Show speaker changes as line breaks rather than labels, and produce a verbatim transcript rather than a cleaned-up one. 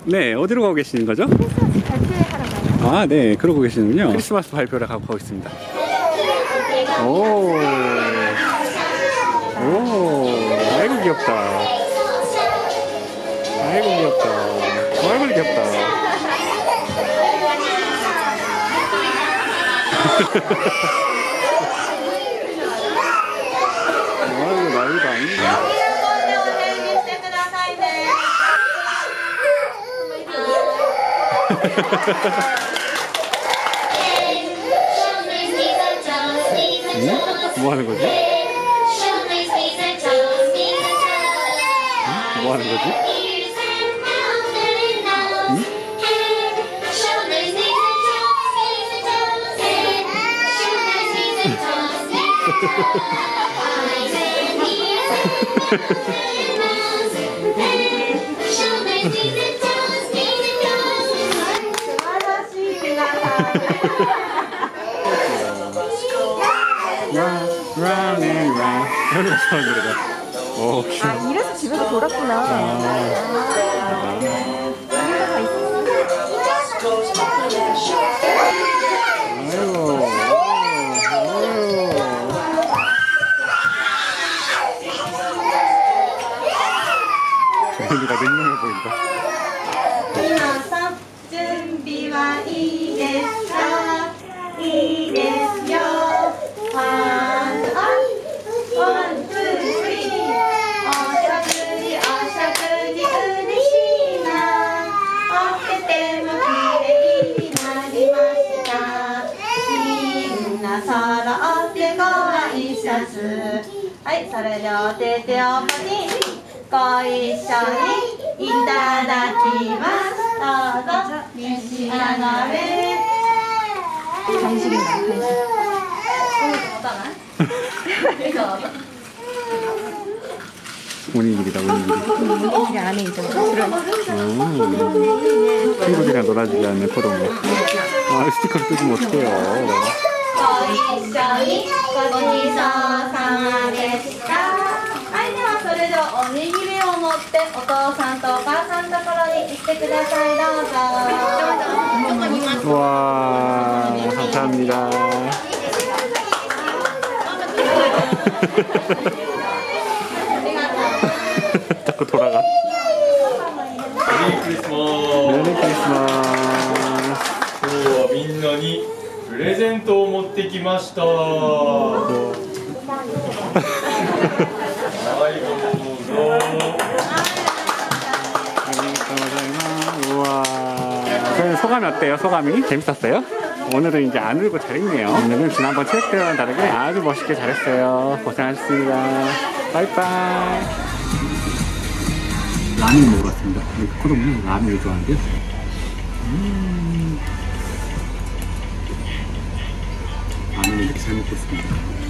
네, 어디로 가고 계시는 거죠?
크리스마스 발표하러 가요.
아, 네, 그러고 계시는군요. 크리스마스 발표를 가고 있습니다. 오, 오, 아이고 귀엽다. 아이고 귀엽다. 아이고 귀엽다. 아이고 난리다. 응? 뭐 하는 거지? 응? 뭐 하는 거지? 응? Round and round. 이런 거 좋아하는 노래다. 오, 귀여워.
아, 이래서 집에서 돌았구나.
아.
아. 이유가 다 있어.
아이고. 주현이가 냉정해 보인다.
皆さん準備はいいですか？いいですよ。ワン、ワン、ツー、スリー。お食事、お食事嬉しいな。とっても綺麗になりました。みんな揃ってご挨拶。はい、それでお手手をパチン。ご一緒にいただきます。どうぞ召し上がれ。
간식인가, 간식.
오니기리다, 오니기리.
오니기리 안에 있잖아. 그런.
친구들이랑 놀아주지 않는 포동이. 아, 스티커를 뜯으면 어떡해요.
ご一緒にごちそうさまでした。はい、ではそれではおにぎりを持ってお父さんとお母さんのところに行ってください。どうぞ。
와, 감사합니다. 자꾸 돌아가.
메리 크리스마스.
메리 크리스마스.
今日はみんなにプレゼントを持ってきました。はい、どうぞ。
우와. 저희 소감이 어때요? 소감이? 재밌었어요? 오늘은 이제 안 울고 잘했네요. 오늘은 지난번 체육 대회와는 다르게 아주 멋있게 잘했어요. 고생하셨습니다. 빠이빠이. 라면 먹으러 왔습니다. 우리 코동은 라면을 좋아하는데요. 음. 라면을 이렇게 잘 먹고 있습니다.